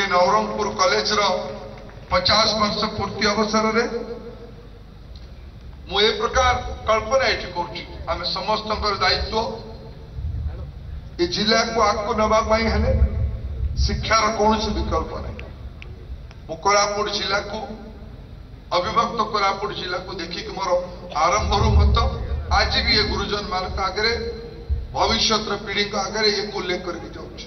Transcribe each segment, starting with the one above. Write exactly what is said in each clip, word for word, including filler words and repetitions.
Nabarangpur college रो पचास वर्ष पूर्ति अवसर रे मु ए प्रकार कल्पना ये करें समस्त दायित्व ये जिला को आगू नापी हेले शिक्षार कौन विकल्प नहीं मु कोरापुट जिला को अविभक्त कोरापुट जिला को देखिक मोर आरंभ मत आज भी ये गुरुजन मान आगे भविष्य पीढ़ी आगे ये उल्लेख करके जाऊँ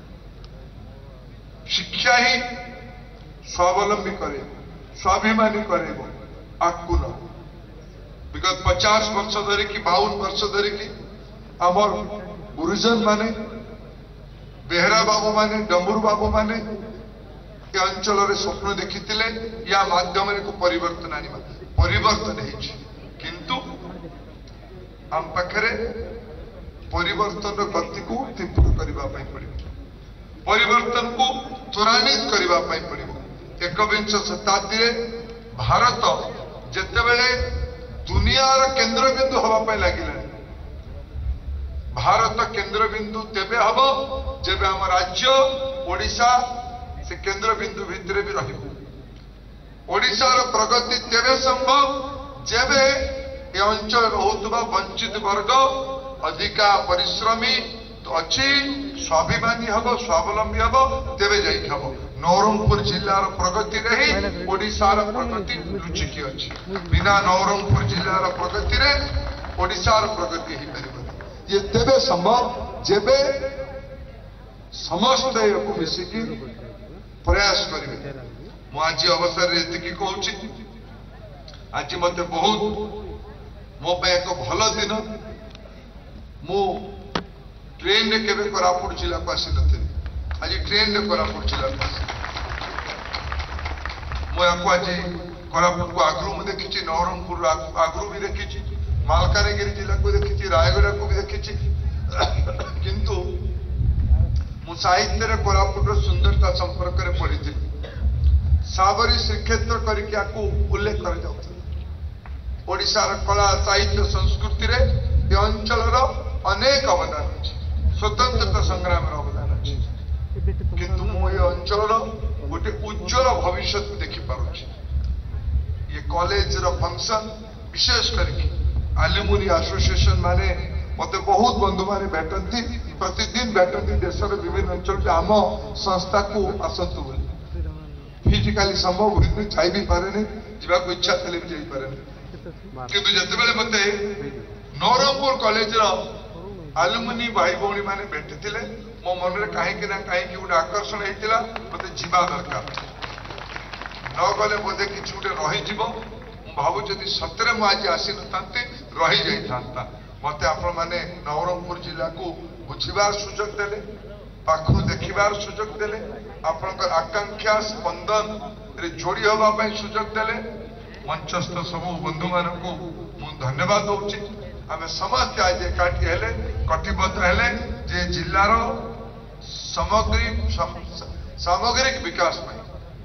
शिक्षा ही स्वावलंबी करे स्वाभिमानी करे आगू न विगत पचास वर्ष धरिकी बावन वर्ष धरिकी आमर गुरुजन माने बेहरा बाबू माने डंबुर बाबू माने ये अंचल रे स्वप्न देखी या माध्यम को परिवर्तन आनिबा परिवर्तन है किंतु आम पाखरे परिवर्तन गति को तीव्र करबा पई पड़िबो परिवर्तन को त्वरान्वित करबा पई पड़िबो एकविंश शताब्दी रे भारत जेतेबेले दुनियार केंद्र बिंदु हवा पाई लागिला भारत केंद्र बिंदु तेबे हबो जेबे हम राज्य ओडिशा से केंद्र बिंदु भितर भी रहिबो ओडिशार प्रगति तेबे संभव जेबे ए अंचल रहुतबा वंचित वर्ग अधिका परिश्रमी तो अच्छी स्वाभिमानी हबो स्वावलंबी हबो तेबे जाई हबो नवरंगपुर जिलार प्रगति रे ही ओडिशार प्रगति लुचिकी अछि बिना नवरंगपुर जिलार प्रगति रे ओडिशार प्रगति ही परिबो ये तेबे संभव जेबे समस्त को मिसिकी प्रयास करिवे मु आज अवसर रे एतिकी कहूची आज मते बहुत मो पे एक भल दिन मु ट्रेन रे केबे कोरापुट जिला को आसी नथिली आज ट्रेन रे कोरापुट जिला को आसी मु याको आज कोरापुट को आगरू में देखिछि नवरंगपुर आगरू भी देखिछि मालकानगिरी जिला को देखिछि रायगढ़ को भी देखिछि किंतु मु साहित्य रे कोरापुट रो सुंदरता संपर्क रे पढ़िथि साबरी श्रीक्षेत्र करिके आको उल्लेख कर जाउथि ओडिशा रो कला साहित्य संस्कृति रे ए अंचल रो अनेक अवदान अछि स्वतंत्रता संग्राम रो अवदान अछि किंतु मु ए अंचल रो गोटे उज्जवल भविष्य देखि पारुछि ये कॉलेज रो फंक्शन विशेष करके एलुमनी एसोसिएशन माने मते बहुत बंधु माने भेटंती प्रतिदिन भेटंती देशर विभिन्न अंचल के आम संस्था को आसतु बोली फिजिकली संभव हुई जाई भी पारे जीवा को इच्छा थले भी जाई पारे किंतु जते बेले मते नवरंगपुर कॉलेज रो एलुमनी भाई भौणी माने भेटिथिले मो मन रे काहे कि ना काहे कि उडा आकर्षण हेतिला मते जीवा दरकार न गले बोधे कि छुटे रही जीवो भावु जदि सतरे मु आज आसी नथांते रही जाई थांता मते आपण माने नवरंगपुर जिला को बुझिबार सुजोग देले पाखु देखिबार सुजोग देले आपनकर आकांक्षा स्पंदन रे जोड़ी होबा पई सुजोग देले मंचस्थ सब बंधु मानन को मु धन्यवाद दउची आमे समस्त आज एकाठी हेले कटिबद्ध हेले जे जिल्लार सामग्री सामग्रिक विकास पई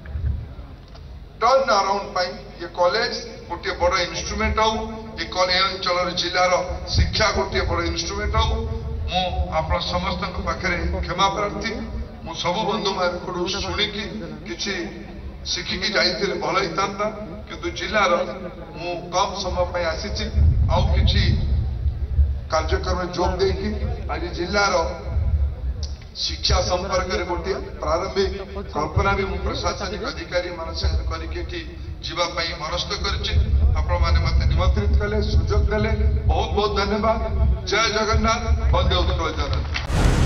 टर्न अराउंड पाई ये कॉलेज गोटे बड़ इंस्ट्रूमेंट हो ये कॉलेज अंचल जिलार शिक्षा गोटे बड़ इंस्ट्रूमेंट हो मु आप समस्त पाखे क्षमा प्रार्थी मु सब बंधु मान शुणिकी किसी शिखिकी जाइए भल होता किंतु जिलार मु कम समय आसी आउ कि कार्यक्रम जोग देकी आज जिलार शिक्षा संपर्क में गोटे प्रारंभिक कल्पना भी प्रशासनिक अधिकारी मान करके जीवाई मनस्थ कर निमंत्रित कले सुजोग देले बहुत बहुत धन्यवाद जय जगन्नाथ वंदे उत्कल जननी।